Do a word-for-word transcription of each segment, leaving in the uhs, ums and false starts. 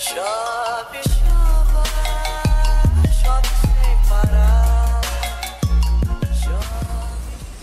Chove chuva, chove sem parar. Chove.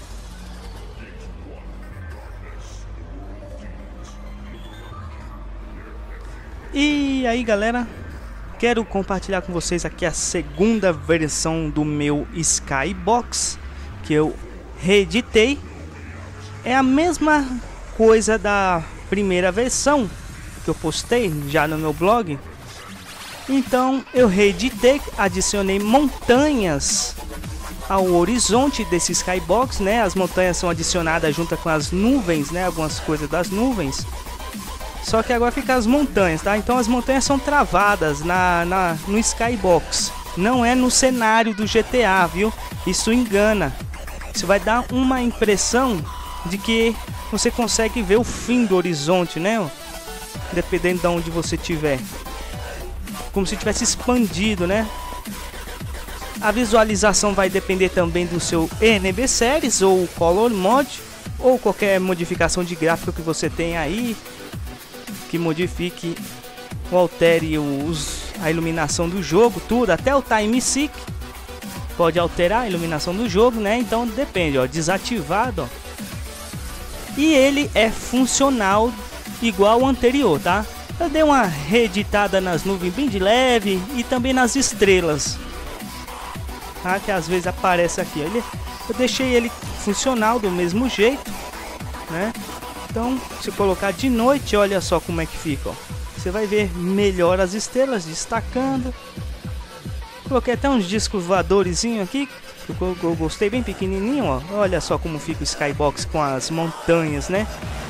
E aí, galera, quero compartilhar com vocês aqui a segunda versão do meu Skybox que eu reeditei. É a mesma coisa da primeira versão que eu postei já no meu blog. Então eu reeditei, adicionei montanhas ao horizonte desse Skybox, né? As montanhas são adicionadas junto com as nuvens, né? Algumas coisas das nuvens. Só que agora fica as montanhas, tá? Então as montanhas são travadas na, na, no Skybox. Não é no cenário do G T A, viu? Isso engana. Isso vai dar uma impressão de que você consegue ver o fim do horizonte, né? Dependendo de onde você estiver. Como se tivesse expandido, né? A visualização vai depender também do seu N B Series ou Color Mod, ou qualquer modificação de gráfico que você tem aí, que modifique ou altere os, a iluminação do jogo, tudo, até o Time Sync pode alterar a iluminação do jogo, né? Então depende, ó, desativado, ó. E ele é funcional igual ao anterior, tá? Eu dei uma reeditada nas nuvens bem de leve e também nas estrelas, tá? Que às vezes aparece aqui. Ele, eu deixei ele funcional do mesmo jeito, né? Então, se colocar de noite, olha só como é que fica, ó. Você vai ver melhor as estrelas destacando. Coloquei até uns discos voadores aqui, que eu, eu gostei, bem pequenininho, ó. Olha só como fica o Skybox com as montanhas, né?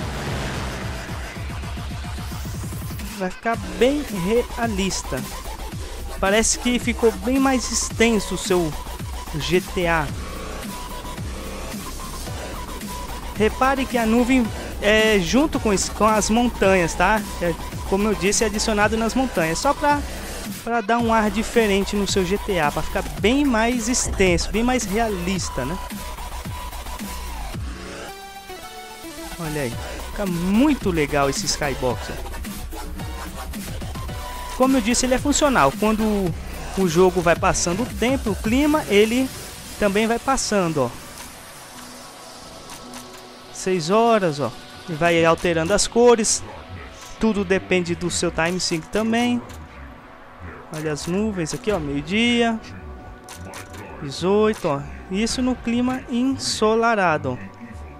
Vai ficar bem realista. Parece que ficou bem mais extenso o seu G T A. Repare que a nuvem é junto com, com as montanhas, tá? É, como eu disse, é adicionado nas montanhas, só para para dar um ar diferente no seu G T A, para ficar bem mais extenso, bem mais realista, né? Olha aí, fica muito legal esse Skybox, ó. Como eu disse, ele é funcional. Quando o jogo vai passando o tempo, o clima, ele também vai passando, ó. seis horas, ó. E vai alterando as cores. Tudo depende do seu Time Sync também. Olha as nuvens aqui, ó, meio-dia, dezoito, ó. Isso no clima ensolarado, ó.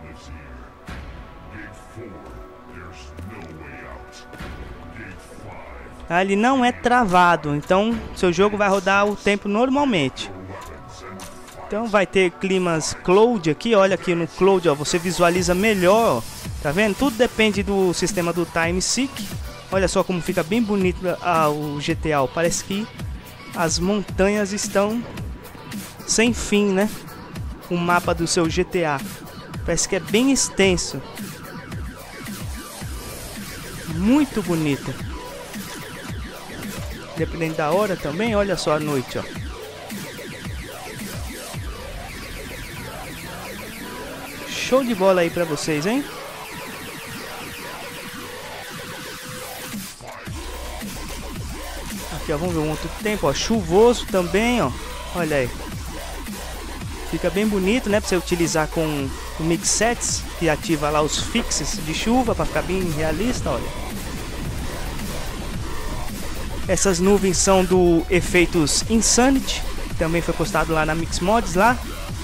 Ah, ele não é travado, então seu jogo vai rodar o tempo normalmente. Então vai ter climas cloud aqui, olha aqui no cloud, ó, você visualiza melhor, ó. Tá vendo? Tudo depende do sistema do Time Sync. Olha só como fica bem bonito ah, o G T A. Parece que as montanhas estão sem fim, né? O mapa do seu G T A. Parece que é bem extenso. Muito bonito. Dependendo da hora também, olha só a noite, ó. Show de bola aí pra vocês, hein? Aqui, ó, vamos ver um outro tempo, ó, chuvoso também, ó. Olha aí. Fica bem bonito, né, para você utilizar com o Mix Sets, que ativa lá os fixes de chuva para ficar bem realista, olha. Essas nuvens são do Efeitos Insanity, que também foi postado lá na Mix Mods lá.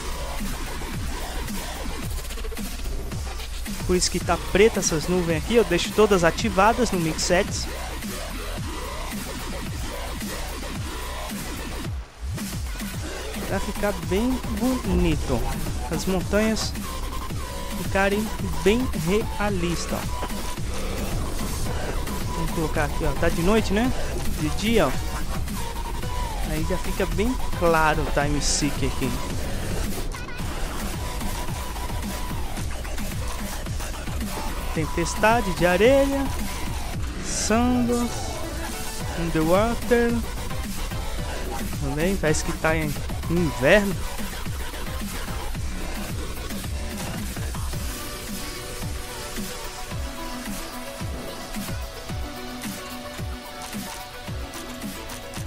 Por isso que tá preta essas nuvens aqui, eu deixo todas ativadas no Mix Sets. Vai ficar bem bonito, as montanhas ficarem bem realistas. Vamos colocar aqui, ó, tá de noite, né? De dia, ó. Aí já fica bem claro o Time Sync aqui. Tempestade de areia, Sandals, Underwater. Também parece que tá em inverno.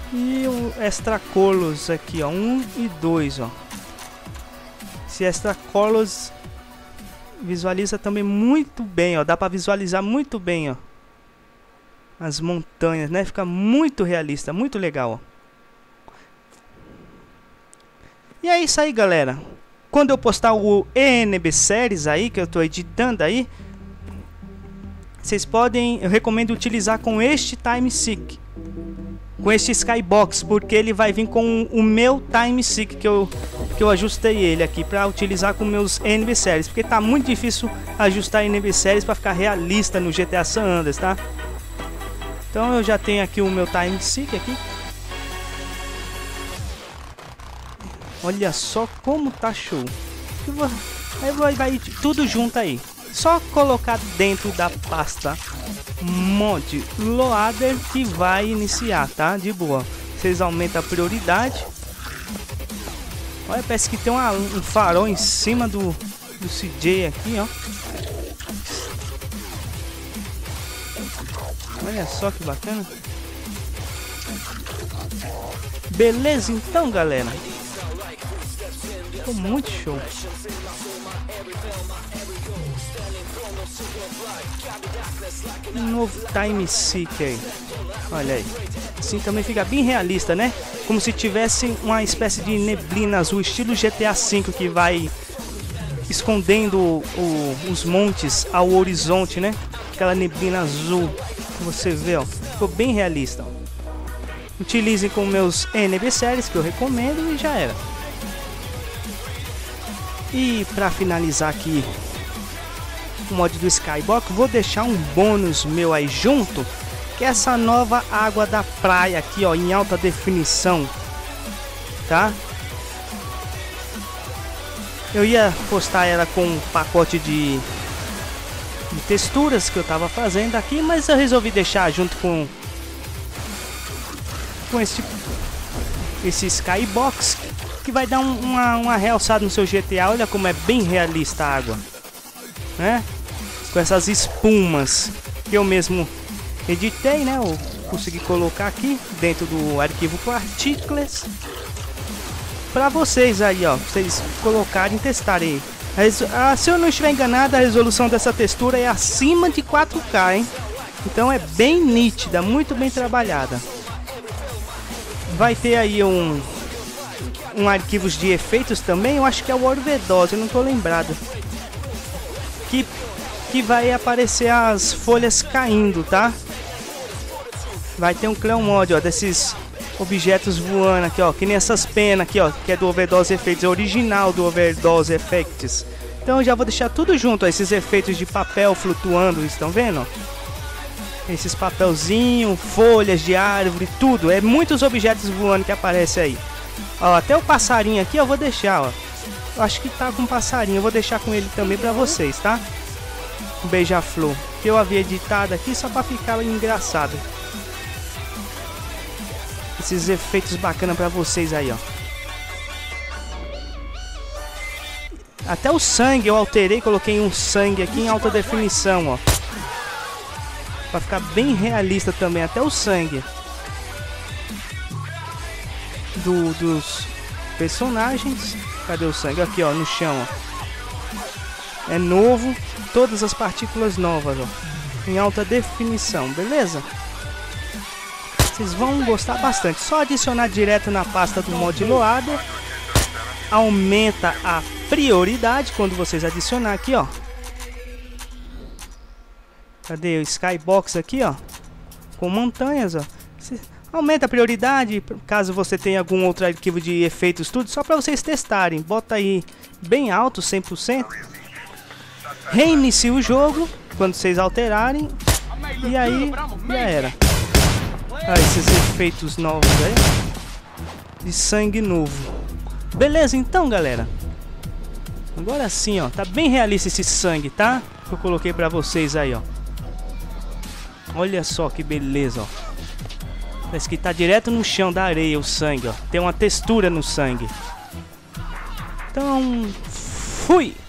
E o Extra Colors aqui, ó, um e dois, ó. Esse Extra Colors visualiza também muito bem, ó. Dá pra visualizar muito bem, ó, as montanhas, né? Fica muito realista, muito legal, ó. E é isso aí, galera. Quando eu postar o E N B Series aí, que eu tô editando aí, vocês podem, eu recomendo utilizar com este TimeSeek, com este Skybox, porque ele vai vir com o meu TimeSeek que eu que eu ajustei ele aqui para utilizar com meus E N B Series, porque tá muito difícil ajustar E N B Series para ficar realista no G T A San Andreas, tá? Então eu já tenho aqui o meu TimeSeek aqui. Olha só como tá show. Aí vai, vai tudo junto aí. Só colocar dentro da pasta Mod Loader que vai iniciar, tá? De boa. Vocês aumentam a prioridade. Olha, parece que tem uma, um farol em cima do, do C J aqui, ó. Olha só que bacana. Beleza então, galera. Ficou muito show. Um novo TimeSeek aí. Olha aí. Assim também fica bem realista, né? Como se tivesse uma espécie de neblina azul, estilo G T A cinco, que vai escondendo o, os montes ao horizonte, né? Aquela neblina azul que você vê, ó. Ficou bem realista, ó. Utilizem com meus E N B Series, que eu recomendo, e já era. E para finalizar aqui o mod do Skybox, vou deixar um bônus meu aí junto, que é essa nova água da praia aqui, ó, em alta definição, tá? Eu ia postar ela com um pacote de, de texturas que eu tava fazendo aqui, mas eu resolvi deixar junto com com esse esse Skybox, que vai dar um, uma, uma realçada no seu G T A. Olha como é bem realista a água, né? Com essas espumas que eu mesmo editei, né? Eu consegui colocar aqui dentro do arquivo Particles para vocês aí, ó, vocês colocarem e testarem. Ah, se eu não estiver enganado, a resolução dessa textura é acima de quatro K, hein? Então é bem nítida, muito bem trabalhada. Vai ter aí um um arquivos de efeitos também, eu acho que é o Overdose, eu não tô lembrado, que, que vai aparecer as folhas caindo, tá? Vai ter um Clown Mod, ó, desses objetos voando aqui, ó, que nem essas penas aqui, ó, que é do Overdose Effects, é original do Overdose Effects. Então eu já vou deixar tudo junto, ó, esses efeitos de papel flutuando, estão vendo, ó? Esses papelzinhos, folhas de árvore, tudo, é muitos objetos voando que aparecem aí. Ó, até o passarinho aqui eu vou deixar, ó. Eu acho que tá com um passarinho, eu vou deixar com ele também pra vocês, tá? O beija-flor, que eu havia editado aqui só pra ficar engraçado. Esses efeitos bacanas pra vocês aí, ó. Até o sangue eu alterei, coloquei um sangue aqui em alta definição, ó. Pra ficar bem realista também, até o sangue Do, dos personagens. Cadê o sangue? Aqui, ó, no chão, ó. É novo, todas as partículas novas, ó, em alta definição, beleza? Vocês vão gostar bastante. Só adicionar direto na pasta do Mod Loader. Aumenta a prioridade quando vocês adicionar aqui, ó. Cadê o Skybox aqui, ó? Com montanhas, ó. Cê aumenta a prioridade, caso você tenha algum outro arquivo de efeitos, tudo, só para vocês testarem. Bota aí bem alto, cem por cento. Reinicie o jogo quando vocês alterarem. E aí, já era. Ah, esses efeitos novos aí. De sangue novo. Beleza, então, galera. Agora sim, ó. Tá bem realista esse sangue, tá? Que eu coloquei pra vocês aí, ó. Olha só que beleza, ó. Parece que tá direto no chão da areia o sangue, ó. Tem uma textura no sangue. Então, fui!